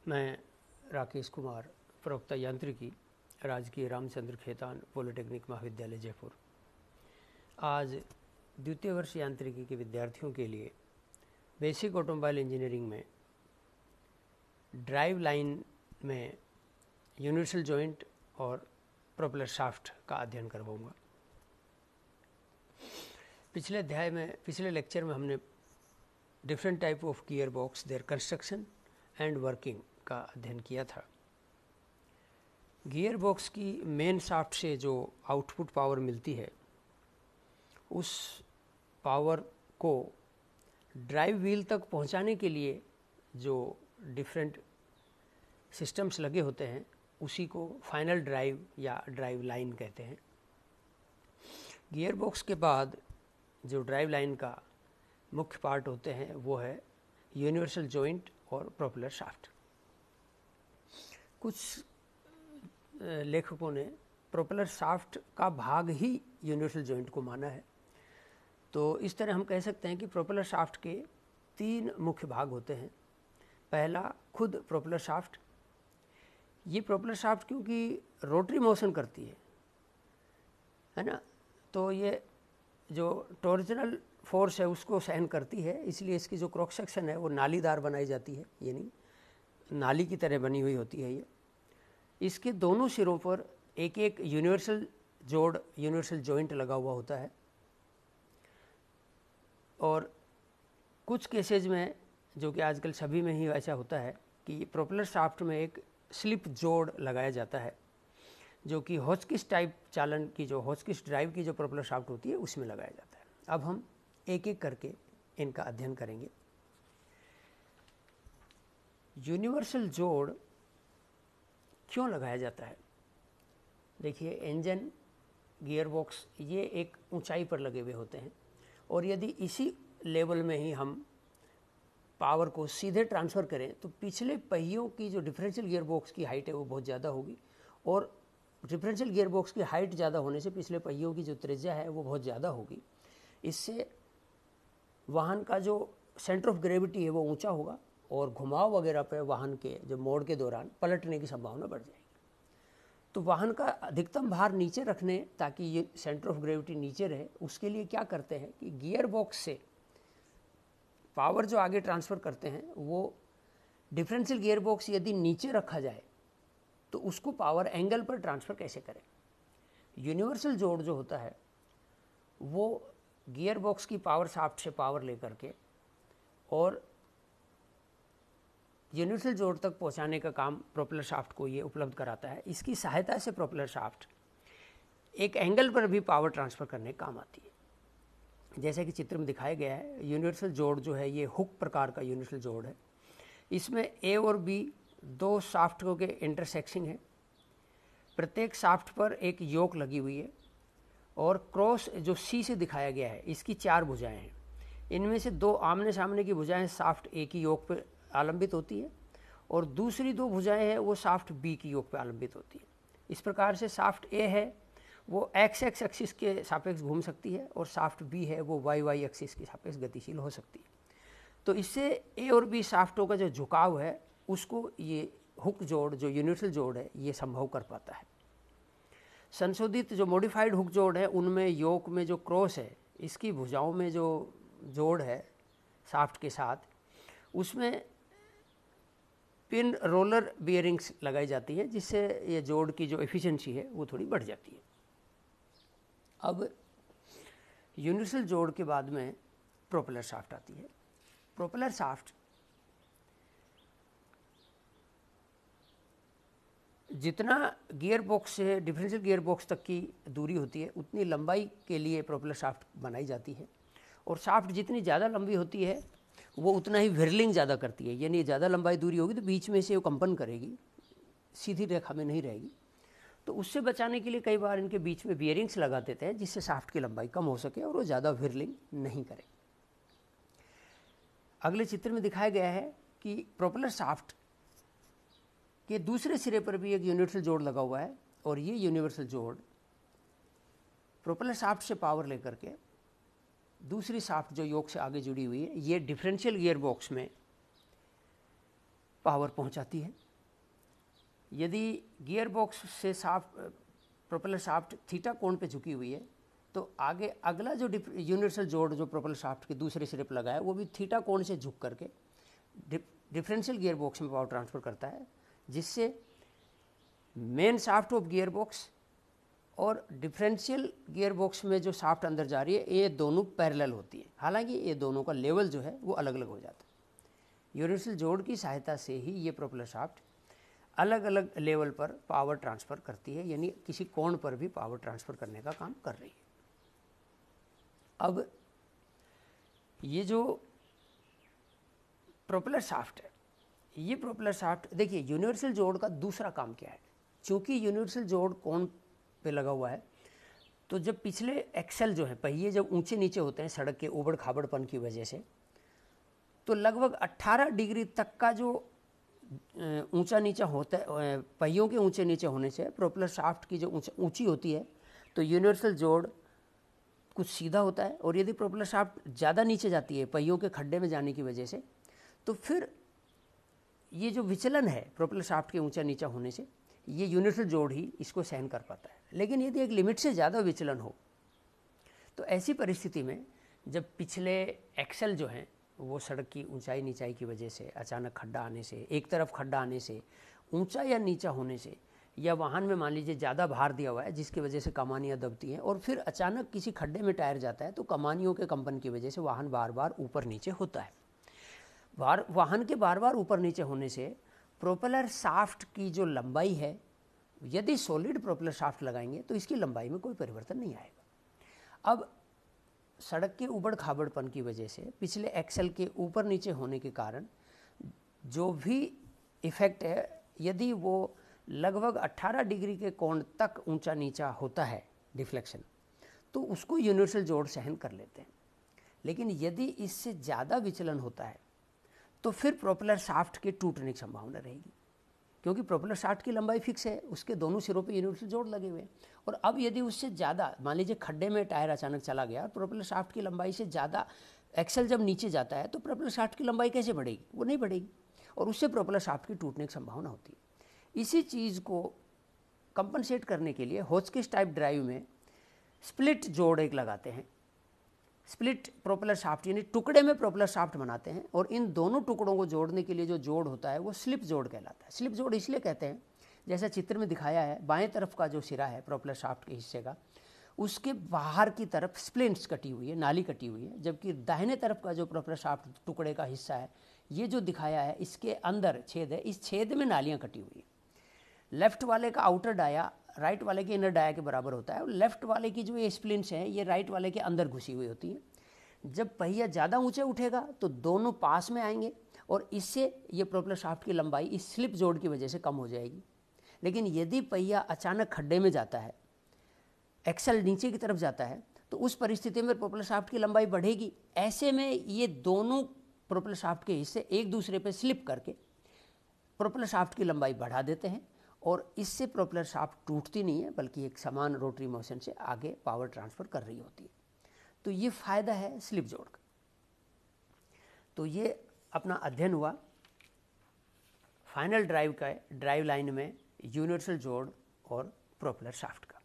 मैं राकेश कुमार, प्रवक्ता यांत्रिकी, राजकीय रामचंद्र खेतान पॉलिटेक्निक महाविद्यालय जयपुर। आज द्वितीय वर्ष यांत्रिकी के विद्यार्थियों के लिए बेसिक ऑटोमोबाइल इंजीनियरिंग में ड्राइव लाइन में यूनिवर्सल जॉइंट और प्रोपेलर शाफ्ट का अध्ययन करवाऊंगा। पिछले लेक्चर में हमने different type of gearbox, their construction and working का अध्ययन किया था। गियर बॉक्स की मेन शाफ्ट से जो आउटपुट पावर मिलती है, उस पावर को ड्राइव व्हील तक पहुंचाने के लिए जो डिफरेंट सिस्टम्स लगे होते हैं, उसी को फाइनल ड्राइव या ड्राइव लाइन कहते हैं। गियर बॉक्स के बाद जो ड्राइव लाइन का मुख्य पार्ट होते हैं वो है यूनिवर्सल जॉइंट और प्रोपेलर शाफ्ट। कुछ लेखकों ने प्रोपेलर शाफ्ट का भाग ही यूनिवर्सल जॉइंट को माना है। तो इस तरह हम कह सकते हैं कि प्रोपेलर शाफ्ट के 3 मुख्य भाग होते हैं। पहला खुद प्रोपेलर शाफ्ट। ये प्रोपेलर शाफ्ट क्योंकि रोटरी मोशन करती है ना, तो ये जो टॉर्जनल फोर्स है उसको सहन करती है, इसलिए इसकी जो क्रॉस सेक्शन है वो नालीदार बनाई जाती है, यानी नाली की तरह बनी हुई होती है। ये इसके दोनों सिरों पर एक एक यूनिवर्सल जोड़, यूनिवर्सल जॉइंट लगा हुआ होता है। और कुछ केसेज में, जो कि आजकल सभी में ही ऐसा होता है, कि प्रोपेलर शाफ्ट में एक स्लिप जोड़ लगाया जाता है, जो कि हॉचकिस टाइप चालन की, जो हॉचकिस ड्राइव की जो प्रोपेलर शाफ्ट होती है उसमें लगाया जाता है। अब हम एक एक करके इनका अध्ययन करेंगे। यूनिवर्सल जोड़ क्यों लगाया जाता है? देखिए, इंजन, गियर बॉक्स ये एक ऊंचाई पर लगे हुए होते हैं, और यदि इसी लेवल में ही हम पावर को सीधे ट्रांसफ़र करें तो पिछले पहियों की जो डिफरेंशियल गियर बॉक्स की हाइट है वो बहुत ज़्यादा होगी, और डिफरेंशियल गियर बॉक्स की हाइट ज़्यादा होने से पिछले पहियों की जो त्रिज्या है वो बहुत ज़्यादा होगी। इससे वाहन का जो सेंटर ऑफ ग्रेविटी है वो ऊंचा होगा, और घुमाव वगैरह पे वाहन के जो मोड़ के दौरान पलटने की संभावना बढ़ जाएगी। तो वाहन का अधिकतम भार नीचे रखने, ताकि ये सेंटर ऑफ ग्रेविटी नीचे रहे, उसके लिए क्या करते हैं कि गियर बॉक्स से पावर जो आगे ट्रांसफ़र करते हैं वो डिफरेंशियल गियर बॉक्स यदि नीचे रखा जाए तो उसको पावर एंगल पर ट्रांसफ़र कैसे करें। यूनिवर्सल जोड़ जो होता है वो गियर बॉक्स की पावर शाफ्ट से पावर लेकर के और यूनिवर्सल जोड़ तक पहुंचाने का काम प्रोपेलर शाफ्ट को ये उपलब्ध कराता है। इसकी सहायता से प्रोपेलर शाफ्ट एक एंगल पर भी पावर ट्रांसफ़र करने का काम आती है। जैसे कि चित्र में दिखाया गया है, यूनिवर्सल जोड़ जो है ये हुक प्रकार का यूनिवर्सल जोड़ है। इसमें ए और बी 2 शाफ्टों के इंटरसेक्शन है। प्रत्येक शाफ्ट पर एक योक लगी हुई है, और क्रॉस जो सी से दिखाया गया है इसकी 4 भुजाएं हैं। इनमें से 2 आमने सामने की भुजाएं शाफ्ट ए की योक पर आलंबित होती है, और दूसरी 2 भुजाएं हैं वो शाफ्ट बी की योक पर आलंबित होती है। इस प्रकार से शाफ्ट ए है वो एक्स एक्सिस के सापेक्ष घूम सकती है, और शाफ्ट बी है वो वाई एक्सिस के सापेक्ष गतिशील हो सकती है। तो इससे ए और बी शाफ्टों का जो झुकाव है उसको ये हुक जोड़, जो यूनिवर्सल जोड़ है, ये संभव कर पाता है। संशोधित जो मॉडिफाइड हुक जोड़ है उनमें योक में जो क्रॉस है, इसकी भुजाओं में जो जोड़ है शाफ्ट के साथ, उसमें पिन रोलर बियरिंग्स लगाई जाती है, जिससे ये जोड़ की जो एफिशिएंसी है वो थोड़ी बढ़ जाती है। अब यूनिवर्सल जोड़ के बाद में प्रोपेलर शाफ्ट आती है। प्रोपेलर शाफ्ट जितना गियर बॉक्स से डिफरेंशियल गियर बॉक्स तक की दूरी होती है उतनी लंबाई के लिए प्रोपेलर शाफ्ट बनाई जाती है, और शाफ्ट जितनी ज़्यादा लंबी होती है वो उतना ही व्हिर्लिंग ज़्यादा करती है, यानी ज़्यादा लंबाई दूरी होगी तो बीच में से वो कंपन करेगी, सीधी रेखा में नहीं रहेगी। तो उससे बचाने के लिए कई बार इनके बीच में बियरिंग्स लगा देते हैं, जिससे शाफ्ट की लंबाई कम हो सके और वो ज़्यादा व्हिर्लिंग नहीं करे। अगले चित्र में दिखाया गया है कि प्रोपेलर शाफ्ट के दूसरे सिरे पर भी एक यूनिवर्सल जोड़ लगा हुआ है, और ये यूनिवर्सल जोड़ प्रोपेलर शाफ्ट से पावर लेकर के दूसरी शाफ्ट जो योक से आगे जुड़ी हुई है, ये डिफरेंशियल गियर बॉक्स में पावर पहुंचाती है। यदि गियर बॉक्स से प्रोपेलर शाफ्ट थीटा कोण पे झुकी हुई है तो आगे अगला जो यूनिवर्सल जोड़ जो प्रोपेलर शाफ्ट के दूसरे सिरे पर लगा है वो भी थीटा कोण से झुक करके डिफरेंशियल गियर बॉक्स में पावर ट्रांसफर करता है, जिससे main shaft of gearbox और डिफरेंशियल गियर बॉक्स में जो शाफ्ट अंदर जा रही है ये दोनों पैरेलल होती है। हालांकि ये दोनों का लेवल जो है वो अलग अलग हो जाता है। यूनिवर्सल जोड़ की सहायता से ही ये प्रोपेलर शाफ्ट अलग अलग लेवल पर पावर ट्रांसफ़र करती है, यानी किसी कोण पर भी पावर ट्रांसफ़र करने का काम कर रही है। अब ये जो प्रोपेलर शाफ्ट है, ये प्रोपेलर शाफ्ट देखिए यूनिवर्सल जोड़ का दूसरा काम क्या है। चूँकि यूनिवर्सल जोड़ कोण पे लगा हुआ है तो जब पिछले एक्सल जो है पहिए जब ऊंचे नीचे होते हैं सड़क के उबड़ खाबड़पन की वजह से, तो लगभग 18 डिग्री तक का जो ऊंचा नीचा होता है, पहियों के ऊंचे नीचे होने से प्रोपेलर शाफ्ट की जो ऊंची होती है तो यूनिवर्सल जोड़ कुछ सीधा होता है, और यदि प्रोपेलर शाफ्ट ज़्यादा नीचे जाती है पहियों के खड्डे में जाने की वजह से, तो फिर ये जो विचलन है प्रोपेलर शाफ्ट के ऊंचा नीचा होने से, ये यूनिवर्सल जोड़ ही इसको सहन कर पाता है। लेकिन यदि एक लिमिट से ज़्यादा विचलन हो तो ऐसी परिस्थिति में जब पिछले एक्सल जो हैं वो सड़क की ऊंचाई नीचाई की वजह से, अचानक खड्डा आने से, एक तरफ खड्डा आने से, ऊंचा या नीचा होने से, या वाहन में मान लीजिए ज़्यादा भार दिया हुआ है जिसकी वजह से कमानियाँ दबती हैं और फिर अचानक किसी खड्डे में टायर जाता है तो कमानियों के कंपन की वजह से वाहन बार बार ऊपर नीचे होता है। वाहन के बार बार ऊपर नीचे होने से प्रोपेलर शाफ्ट की जो लंबाई है, यदि सॉलिड प्रोपेलर शाफ्ट लगाएंगे तो इसकी लंबाई में कोई परिवर्तन नहीं आएगा। अब सड़क के उबड़ खाबड़पन की वजह से पिछले एक्सल के ऊपर नीचे होने के कारण जो भी इफ़ेक्ट है, यदि वो लगभग 18 डिग्री के कोण तक ऊंचा नीचा होता है डिफ्लेक्शन, तो उसको यूनिवर्सल जोड़ सहन कर लेते हैं। लेकिन यदि इससे ज़्यादा विचलन होता है तो फिर प्रोपेलर शाफ्ट के टूटने की संभावना रहेगी, क्योंकि प्रोपेलर शाफ्ट की लंबाई फिक्स है, उसके दोनों सिरों पे यूनिवर्सल जोड़ लगे हुए हैं। और अब यदि उससे ज़्यादा, मान लीजिए खड्डे में टायर अचानक चला गया और प्रोपेलर शाफ्ट की लंबाई से ज़्यादा एक्सल जब नीचे जाता है तो प्रोपेलर शाफ्ट की लंबाई कैसे बढ़ेगी? वो नहीं बढ़ेगी, और उससे प्रोपेलर शाफ्ट की टूटने की संभावना होती है। इसी चीज़ को कंपनसेट करने के लिए होचकिस टाइप ड्राइव में स्प्लिट जोड़ एक लगाते हैं। स्प्लिट प्रोपेलर शाफ्ट यानी टुकड़े में प्रोपेलर शाफ्ट बनाते हैं, और इन दोनों टुकड़ों को जोड़ने के लिए जो जोड़ होता है वो स्लिप जोड़ कहलाता है। स्लिप जोड़ इसलिए कहते हैं, जैसा चित्र में दिखाया है, बाएं तरफ का जो सिरा है प्रोपेलर शाफ्ट के हिस्से का, उसके बाहर की तरफ स्प्लिंट्स कटी हुई है, नाली कटी हुई है, जबकि दाहिने तरफ का जो प्रोपेलर शाफ्ट टुकड़े का हिस्सा है, ये जो दिखाया है इसके अंदर छेद है, इस छेद में नालियाँ कटी हुई है। लेफ्ट वाले का आउटर डाया राइट वाले के इनर डाया के बराबर होता है, और लेफ्ट वाले की जो ये स्प्लिंट्स हैं ये राइट वाले के अंदर घुसी हुई होती हैं। जब पहिया ज़्यादा ऊंचे उठेगा तो दोनों पास में आएंगे, और इससे ये प्रोपेलर शाफ्ट की लंबाई इस स्लिप जोड़ की वजह से कम हो जाएगी। लेकिन यदि पहिया अचानक खड्डे में जाता है, एक्सल नीचे की तरफ जाता है, तो उस परिस्थिति में प्रोपेलर शाफ्ट की लंबाई बढ़ेगी। ऐसे में ये दोनों प्रोपेलर शाफ्ट के हिस्से एक दूसरे पर स्लिप करके प्रोपेलर शाफ्ट की लंबाई बढ़ा देते हैं, और इससे प्रोपेलर शाफ्ट टूटती नहीं है बल्कि एक समान रोटरी मोशन से आगे पावर ट्रांसफ़र कर रही होती है। तो ये फ़ायदा है स्लिप जोड़ का। तो ये अपना अध्ययन हुआ फाइनल ड्राइव का, ड्राइव लाइन में यूनिवर्सल जोड़ और प्रोपेलर शाफ्ट का।